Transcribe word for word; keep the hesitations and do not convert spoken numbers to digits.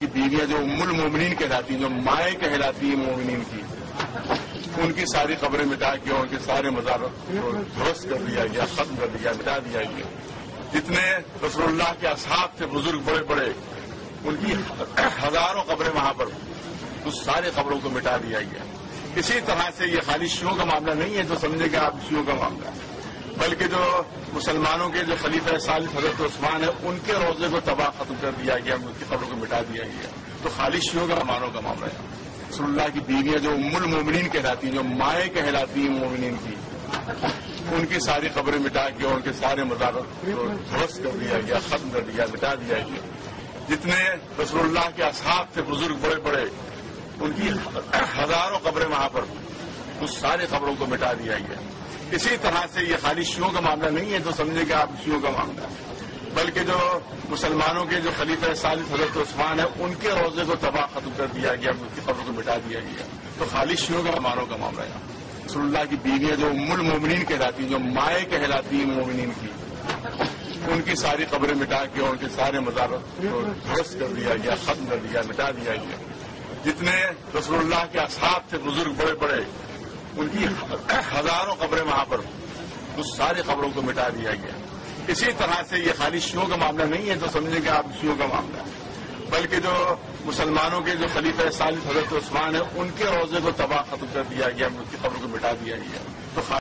بیویاں جو ام المومنین کہلاتی ہیں، جو مائیں کہلاتی ہیں مومنین کی، ان کی ساری قبریں مٹا کے ان کے سارے مزار کو درست کر دیا گیا، ختم کر دیا، مٹا دیا گیا۔ جتنے رسول اللہ کے اصحاب تھے بزرگ بڑے بڑے، ان کی ہزاروں قبریں وہاں پر، اس سارے قبروں کو مٹا دیا گیا۔ اسی طرح سے یہ خالی شیعوں کا معاملہ نہیں ہے جو سمجھے کہ آپ شیعوں کا معاملہ ہے، بلکہ جو مسلمانوں کے جو خلیفہ ثالث حضرت عثمان ہے، ان کے روضے کو تباہ ختم کر دیا گیا، ان کی قبروں کو مٹا دیا گیا۔ تو خالی شیعوں کا مانوں کا معاملہ ہے۔ رسول اللہ کی بیویاں جو ام المومنین کہلاتی ہیں، جو مائیں کہلاتی ہیں مومنین کی، ان کی ساری قبریں مٹا کے ان کے سارے مزار کو درست کر دیا گیا، ختم کر دیا، مٹا دیا گیا۔ جتنے رسول اللہ کے اصحاب تھے بزرگ بڑے بڑے، ان کی ہزاروں قبریں وہاں پر، اس سارے قبروں کو مٹا دیا گیا۔ اسی طرح سے یہ خالی شیعوں کا معاملہ نہیں ہے جو سمجھے کہ آپ شیعوں کا معاملہ ہے، بلکہ جو مسلمانوں کے جو خلیفہ ثالث حضرت عثمان ہے، ان کے روضے کو تباہ ختم کر دیا گیا، ان کی قبروں کو مٹا دیا گیا۔ تو خالی شیعوں کا مانوں کا معاملہ ہے۔ رسول اللہ کی بیویاں جو ام المومنین کہلاتی ہیں، جو مائیں کہلاتی ہیں مومنین کی، ان کی ساری قبریں مٹا کے ان کے سارے مزار کو درست کر دیا گیا، ختم کر دیا، مٹا دیا گیا۔ جتنے رسول اللہ کے اصحاب تھے بزرگ بڑے بڑے، ان کی ہزاروں قبریں وہاں پر، اس سارے قبروں کو مٹا دیا گیا۔ اسی طرح سے یہ خالی شیعوں کا معاملہ نہیں ہے جو سمجھے کہ آپ شیعوں کا معاملہ ہے، بلکہ جو مسلمانوں کے جو خلیفہ ثالث حضرت عثمان ہے، ان کے روضے کو تباہ ختم کر دیا گیا، ان کی قبروں کو مٹا دیا گیا۔ تو